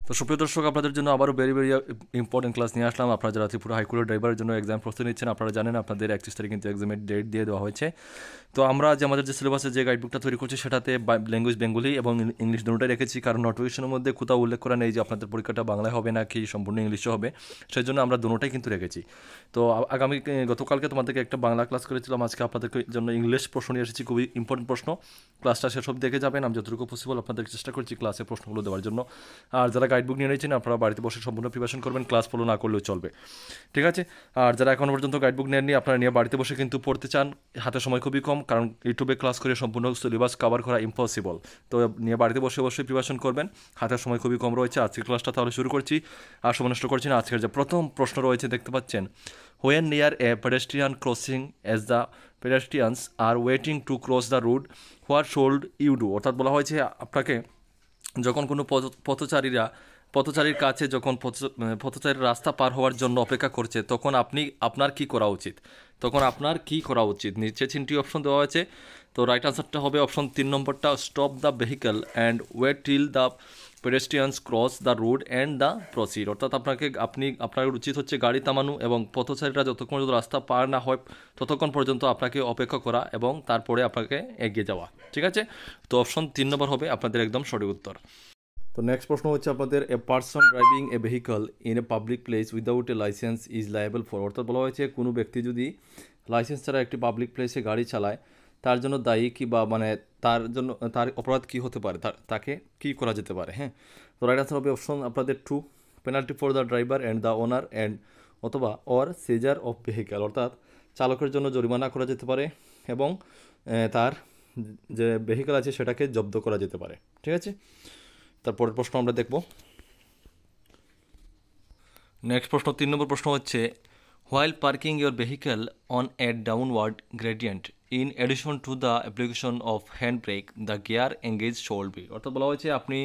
তো সুপ্রিয় দর্শক, আপনাদের জন্য আবারও ভেরি ভেরি ইম্পর্টেন্ট ক্লাস নিয়ে আসলাম। আপনারা যারা ত্রিপুরা হাইকোর্টের ড্রাইভারের জন্য এক্সাম প্রস্তুতি নিচ্ছেন, আপনারা জানেন আপনাদের 31 তারিখ কিন্তু এক্সামের ডেট দিয়ে দেওয়া হয়েছে। তো আমরা যে আমাদের যে সিলেবাসে যে গাইডবুকটা তৈরি করছি সেটাতে ল্যাঙ্গুয়েজ বেঙ্গলি এবং ইংলিশ দুটোটাই রেখেছি, কারণ নোটিফিকেশনের মধ্যে কোথাও উল্লেখ করা নেই যে আপনাদের পরীক্ষাটা বাংলায় হবে নাকি সম্পূর্ণ ইংলিশে হবে। সেই জন্য আমরা দুটোটাই কিন্তু রেখেছি। তো গতকালকে তোমাদেরকে একটা বাংলা ক্লাস করেছিলাম, আজকে আপনাদের জন্য ইংলিশ প্রশ্ন নিয়ে এসেছি, খুবই ইম্পর্টেন্ট প্রশ্ন। ক্লাসটা সেসব দেখে যাবেন, আমি যতটুকু পসিবল আপনাদের চেষ্টা করছি ক্লাসে প্রশ্নগুলো দেওয়ার জন্য। আর যারা গাইডবুক নিয়ে নিয়েছেন আপনারা বাড়িতে বসে সম্পূর্ণ প্রিপারেশন করবেন, ক্লাস ফলো না করলেও চলবে, ঠিক আছে। আর যারা এখনও পর্যন্ত গাইডবুক নেননি, আপনারা নিয়ে বাড়িতে বসে কিন্তু পড়তে চান, হাতে সময় খুবই কম, কারণ ইউটিউবে ক্লাস করে সম্পূর্ণ সিলেবাস কভার করা ইম্পসিবল। তো নিয়ে বাড়িতে বসে অবশ্যই প্রিপারেশন করবেন, হাতের সময় খুবই কম রয়েছে। আজকের ক্লাসটা তাহলে শুরু করছি, আর সময় নষ্ট করছি না। আজকের যে প্রথম প্রশ্ন রয়েছে দেখতে পাচ্ছেন, when near a pedestrian crossing as the pedestrians are waiting to cross the road, what should you do. অর্থাৎ বলা হয়েছে আপনাকে যখন কোনো পথচারীর কাছে যখন পথচারীর রাস্তা পার হওয়ার জন্য অপেক্ষা করছে, তখন আপনার কি করা উচিত, নিচে 3টি অপশন দেওয়া হয়েছে। তো রাইট আনসারটা হবে অপশন 3 নম্বরটা, stop the vehicle and wait till the pedestrians cross the road and the proceed. অর্থাৎ আপনার উচিত হচ্ছে গাড়ি থামানো এবং পথচারীরা যতক্ষণ পর্যন্ত রাস্তা পার না হয় ততক্ষণ পর্যন্ত আপনাকে অপেক্ষা করা এবং তারপরে আপনাকে এগিয়ে যাওয়া, ঠিক আছে। তো অপশন 3 নম্বর হবে আপনাদের একদম সঠিক উত্তর। তো নেক্সট প্রশ্ন হচ্ছে আপনাদের, a person driving a vehicle in a public place without a licence is liable for. অর্থাৎ বলা হয়েছে কোনো ব্যক্তি যদি লাইসেন্স ছাড়া একটি পাবলিক প্লেসে গাড়ি চালায়, তার জন্য দায়ী কি বা তার অপরাধ কী হতে পারে, তাকে কী করা যেতে পারে। হ্যাঁ, তো রাইট আনসার হবে অপশন আপনাদের 2, penalty for the driver and the owner and অথবা অর সিজার অফ ভেহিক্যাল। অর্থাৎ চালকের জন্য জরিমানা করা যেতে পারে এবং তার যে ভেহিক্যাল আছে সেটাকে জব্দ করা যেতে পারে, ঠিক আছে। তারপরের প্রশ্ন আমরা দেখব। নেক্সট প্রশ্ন 3 নম্বর প্রশ্ন হচ্ছে, while parking your vehicle on a downward gradient in addition to the application of hand brake the gear engage should be. অর্থাৎ বলা হয়েছে আপনি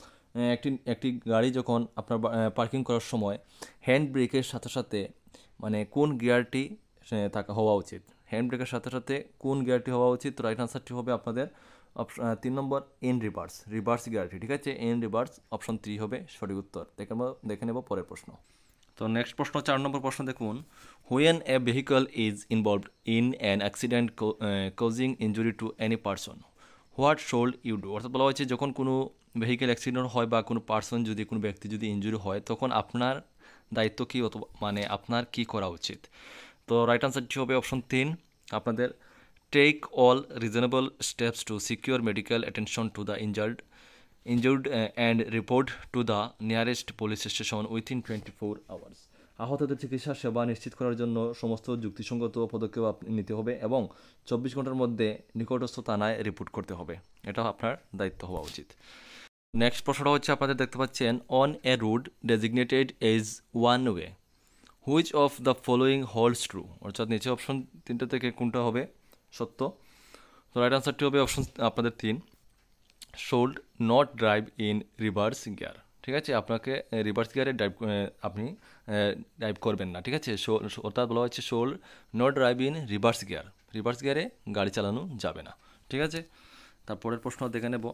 একটি গাড়ি যখন আপনার পার্কিং করার সময় হ্যান্ড ব্রেকের সাথে সাথে মানে কোন গিয়ারটি হওয়া উচিত, হ্যান্ড ব্রেকের সাথে সাথে কোন গিয়ারটি হওয়া উচিত। তো রাইট আনসারটি হবে আপনাদের 3 নম্বর, ইন রিভার্স গিয়ারটি, ঠিক আছে। ইন রিভার্স অপশন 3 হবে সঠিক উত্তর। দেখে নেব পরের প্রশ্ন। তো নেক্সট প্রশ্ন 4 নম্বর প্রশ্ন দেখুন, when a vehicle is involved in an accident causing injury to any person, what should you do. অর্থাৎ বলা হয়েছে যখন কোনো ভেহিকেল অ্যাক্সিডেন্ট হয় বা কোনো কোনো ব্যক্তি যদি ইঞ্জুরি হয়, তখন আপনার দায়িত্ব কী, অথবা আপনার কী করা উচিত। তো রাইট আনসারটি হবে অপশন 3 আপনাদের, take all reasonable steps to secure medical attention to the injured and report to the nearest police station within 24 hours. আহতদের চিকিৎসা সেবা নিশ্চিত করার জন্য সমস্ত যুক্তিসঙ্গত পদক্ষেপ নিতে হবে এবং 24 ঘন্টার মধ্যে নিকটস্থ থানায় রিপোর্ট করতে হবে, এটা আপনার দায়িত্ব হওয়া উচিত। নেক্সট প্রশ্নটা হচ্ছে আপনাদের দেখতে পাচ্ছেন, on a route designated as one way which of the following holds true. অর্থাৎ নিচে অপশন 3 থেকে কোনটা হবে সত্য। তো রাইট আনসারটি হবে অপশন আপনাদের 3, should not drive in reverse gear, ঠিক আছে। আপনাকে রিভার্স গিয়ারে আপনি ড্রাইভ করবেন না, ঠিক আছে। অর্থাৎ বলা হচ্ছে শোল্ড নট ড্রাইভ ইন রিভার্স গিয়ারে গাড়ি চালানো যাবে না, ঠিক আছে। তারপরের প্রশ্ন দেখে নেব।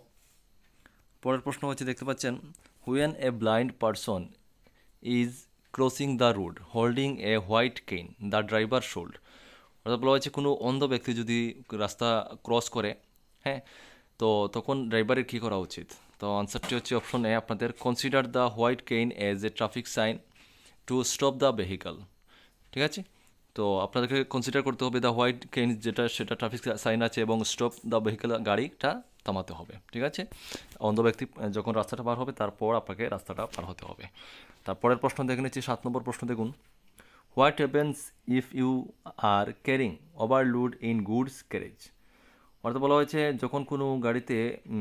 পরের প্রশ্ন হচ্ছে দেখতে পাচ্ছেন, when a blind person is crossing the road holding a white cane the driver should. অর্থাৎ বলা হয়েছে কোনো অন্ধ ব্যক্তি যদি রাস্তা ক্রস করে, হ্যাঁ, তো তখন ড্রাইভারের কী করা উচিত। তো আনসারটি হচ্ছে অপশন এ আপনাদের, consider the white cane as a traffic sign to stop the vehicle, ঠিক আছে। তো আপনাদেরকে কনসিডার করতে হবে দ্য হোয়াইট কেইন সেটা ট্রাফিক সাইন আছে এবং স্টপ দ্য ভেহিকল গাড়িটা থামাতে হবে, ঠিক আছে। অন্ধ ব্যক্তি যখন রাস্তাটা পার হবে তারপর আপনাকে রাস্তাটা পার হতে হবে। তারপরের প্রশ্ন দেখে নিচ্ছি 7 নম্বর প্রশ্ন দেখুন, what happens if you are carrying overload in goods carriage. অর্থাৎ বলা হয়েছে যখন কোনো গাড়িতে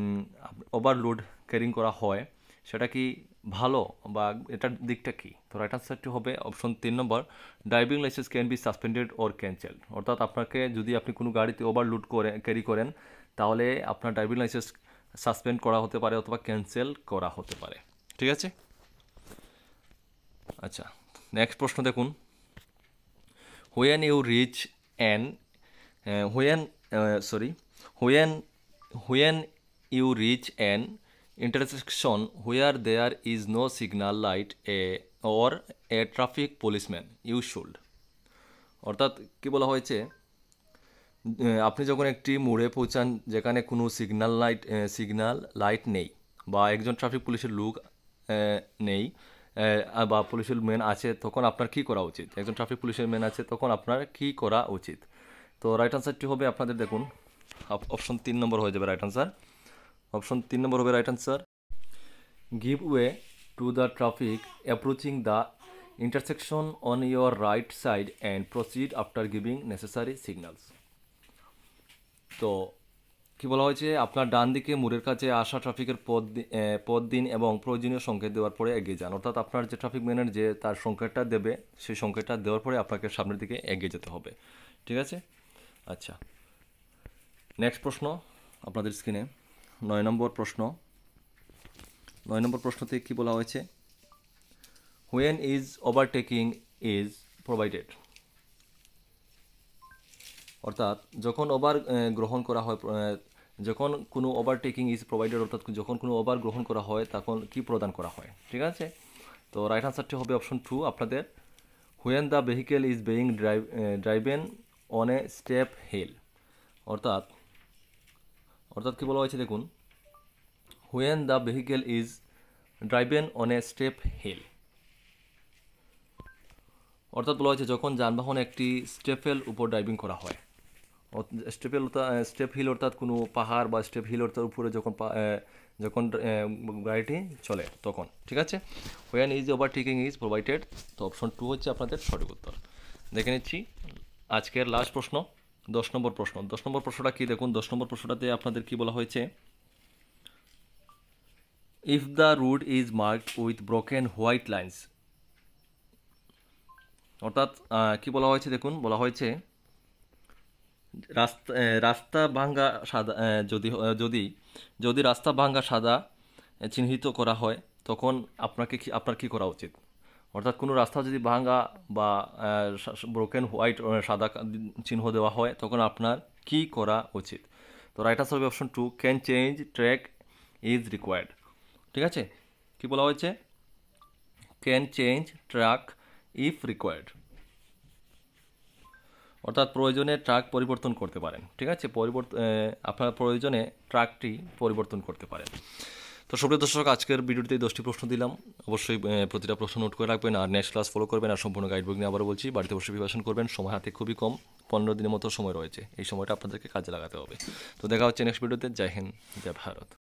ওভারলোড ক্যারিং করা হয় সেটা কি ভালো বা এটার দিকটা কী। তো রাইট আনসারটি হবে অপশন 3 নম্বর, driving licence can be suspended or cancelled. অর্থাৎ যদি আপনি কোনো গাড়িতে ওভারলোড ক্যারি করেন তাহলে আপনার ড্রাইভিং লাইসেন্স সাসপেন্ড করা হতে পারে অথবা ক্যান্সেল করা হতে পারে, ঠিক আছে। আচ্ছা, নেক্সট প্রশ্ন দেখুন, when you reach an when sorry when you reach an intersection where there is no signal light or a traffic policeman you should। অর্থাৎ কি বলা হয়েছে, আপনি যখন একটি মোড়ে পৌঁছান যেখানে কোনো সিগন্যাল লাইট নেই বা একজন ট্রাফিক পুলিশের লোক নেই বা পুলিশের ম্যান আছে, তখন আপনার কি করা উচিত? একজন ট্রাফিক পুলিশের ম্যান আছে, তখন আপনার কি করা উচিত? তো রাইট আনসারটি হবে আপনাদের, দেখুন অপশন 3 নম্বর হয়ে যাবে রাইট আনসার। অপশন 3 নম্বর হবে right answer. Give way to the traffic approaching the intersection on your right side and proceed after giving necessary signals. তো কি বলা হয়েছে, আপনার ডান দিকে মোড়ের কাছে আসা ট্রাফিকের পথ দিন এবং প্রয়োজনীয় সংকেত দেওয়ার পরে এগিয়ে যান। অর্থাৎ আপনার যে ট্রাফিক ম্যানের যে তার সংকেতটা দেবে, সেই সংকেতটা দেওয়ার পরে আপনাকে সামনের দিকে এগিয়ে যেতে হবে। ঠিক আছে, আচ্ছা নেক্সট প্রশ্ন আপনাদের স্ক্রিনে 9 নম্বর প্রশ্ন। 9 নম্বর প্রশ্নতে কি বলা হয়েছে, when is overtaking is provided. অর্থাৎ যখন গ্রহণ করা হয়, যখন কোনো ওভারটেকিং ইজ প্রোভাইডেড, অর্থাৎ যখন কোনো ওভার গ্রহণ করা হয় তখন কি প্রদান করা হয়। ঠিক আছে, তো রাইট আনসারটি হবে অপশন 2 আপনাদের, when the vehicle is being driven on a steep hill. অর্থাৎ কি বলা হয়েছে দেখুন, when the vehicle is driven on a steep hill. অর্থাৎ বলা হয়েছে যখন যানবাহন একটি স্টেপের উপর ড্রাইভিং করা হয়। স্টেপ হিল অর্থাৎ কোনো পাহাড় বা স্টেপ হিল অর্থাৎ উপরে যখন গাড়িটি চলে তখন। ঠিক আছে, when is overtaking is provided. তো অপশন 2 হচ্ছে আপনাদের সঠিক উত্তর। দেখে নিচ্ছি আজকের লাস্ট প্রশ্ন, 10 নম্বর প্রশ্ন। 10 নম্বর প্রশ্নটা কি দেখুন, 10 নম্বর প্রশ্নটাতে আপনাদের কি বলা হয়েছে, if the road is marked with broken white lines. অর্থাৎ কি বলা হয়েছে দেখুন, বলা হয়েছে রাস্তা ভাঙ্গা সাদা, যদি রাস্তা ভাঙ্গা সাদা চিহ্নিত করা হয় তখন আপনার কি করা উচিত? অর্থাৎ কোনো রাস্তা যদি ভাঙ্গা বা ব্রোকেন হোয়াইট সাদা চিহ্ন দেওয়া হয় তখন আপনার কি করা উচিত? তো রাইট আনসার হবে option 2, can change track is required. ঠিক আছে, কি বলা হয়েছে, can change track if required. অর্থাৎ প্রয়োজনে ট্রাক পরিবর্তন করতে পারেন। ঠিক আছে, আপনার প্রয়োজনে ট্রাকটি পরিবর্তন করতে পারেন। তো সুপ্রিয় দর্শক, আজকের ভিডিওতে 10টি প্রশ্ন দিলাম। অবশ্যই প্রতিটা প্রশ্ন নোট করে রাখবেন আর নেক্সট ক্লাস ফলো করবেন। আর সম্পূর্ণ গাইড বুক নিয়ে আবারও বলছি, বাড়িতে বসে প্রিপারেশন করবেন। সময় হাতে খুবই কম, 15 দিনের মতো সময় রয়েছে। এই সময়টা আপনাদেরকে কাজে লাগাতে হবে। তো দেখা হচ্ছে নেক্সট ভিডিওতে। জয় হিন্দ, জয় ভারত।